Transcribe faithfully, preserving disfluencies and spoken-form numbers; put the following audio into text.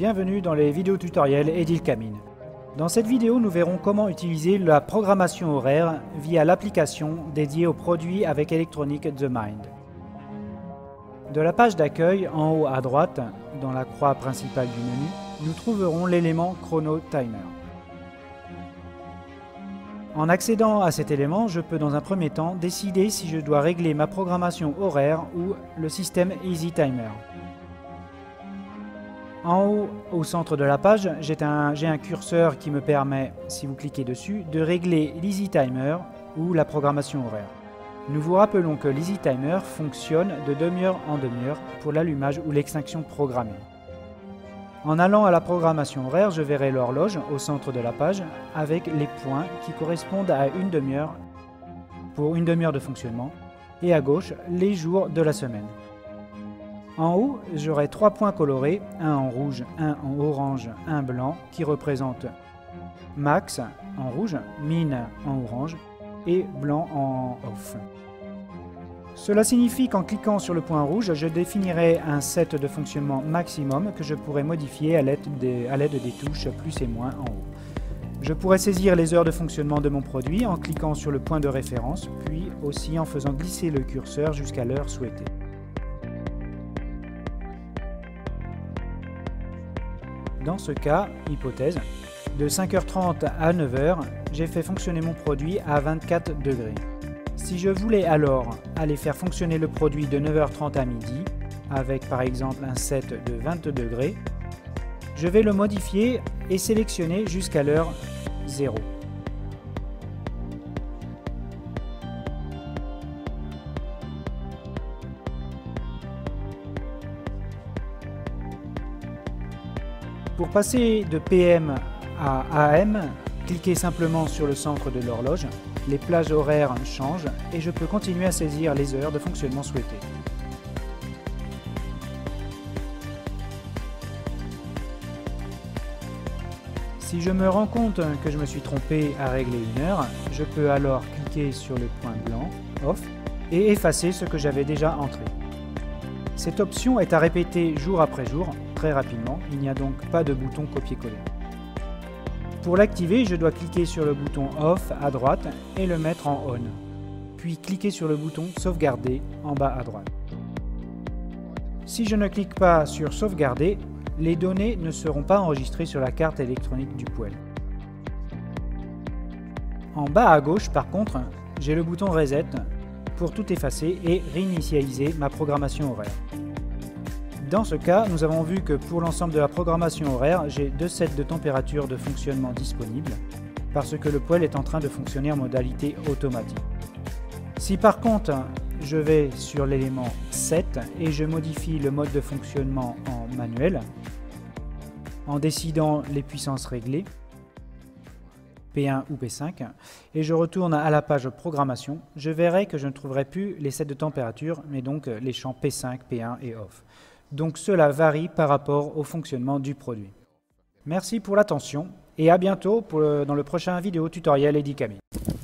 bienvenue dans les vidéos tutoriels Edilcamine. Dans cette vidéo, nous verrons comment utiliser la programmation horaire via l'application dédiée aux produits avec électronique The Mind. De la page d'accueil, en haut à droite, dans la croix principale du menu, nous trouverons l'élément Chrono Timer. En accédant à cet élément, je peux dans un premier temps décider si je dois régler ma programmation horaire ou le système Easy Timer. En haut, au centre de la page, j'ai un, j'ai un curseur qui me permet, si vous cliquez dessus, de régler l'Easy Timer ou la programmation horaire. Nous vous rappelons que l'Easy Timer fonctionne de demi-heure en demi-heure pour l'allumage ou l'extinction programmée. En allant à la programmation horaire, je verrai l'horloge au centre de la page avec les points qui correspondent à une demi-heure pour une demi-heure de fonctionnement et à gauche, les jours de la semaine. En haut, j'aurai trois points colorés, un en rouge, un en orange, un blanc, qui représentent max en rouge, min en orange et blanc en off. Cela signifie qu'en cliquant sur le point rouge, je définirai un set de fonctionnement maximum que je pourrai modifier à l'aide des, à l'aide des touches plus et moins en haut. Je pourrai saisir les heures de fonctionnement de mon produit en cliquant sur le point de référence, puis aussi en faisant glisser le curseur jusqu'à l'heure souhaitée. Dans ce cas, hypothèse, de cinq heures trente à neuf heures, j'ai fait fonctionner mon produit à vingt-quatre degrés. Si je voulais alors aller faire fonctionner le produit de neuf heures trente à midi, avec par exemple un set de vingt degrés, je vais le modifier et sélectionner jusqu'à l'heure zéro. Pour passer de P M à A M, cliquez simplement sur le centre de l'horloge, les plages horaires changent et je peux continuer à saisir les heures de fonctionnement souhaitées. Si je me rends compte que je me suis trompé à régler une heure, je peux alors cliquer sur le point blanc, Off, et effacer ce que j'avais déjà entré. Cette option est à répéter jour après jour, très rapidement, il n'y a donc pas de bouton copier-coller. Pour l'activer, je dois cliquer sur le bouton Off à droite et le mettre en On, puis cliquer sur le bouton Sauvegarder en bas à droite. Si je ne clique pas sur Sauvegarder, les données ne seront pas enregistrées sur la carte électronique du poêle. En bas à gauche, par contre, j'ai le bouton Reset pour tout effacer et réinitialiser ma programmation horaire. Dans ce cas, nous avons vu que pour l'ensemble de la programmation horaire, j'ai deux sets de température de fonctionnement disponibles parce que le poêle est en train de fonctionner en modalité automatique. Si par contre, je vais sur l'élément sept et je modifie le mode de fonctionnement en manuel, en décidant les puissances réglées, P un ou P cinq, et je retourne à la page programmation, je verrai que je ne trouverai plus les sets de température, mais donc les champs P cinq, P un et Off. Donc cela varie par rapport au fonctionnement du produit. Merci pour l'attention et à bientôt pour le, dans le prochain vidéo tutoriel Edilcamine.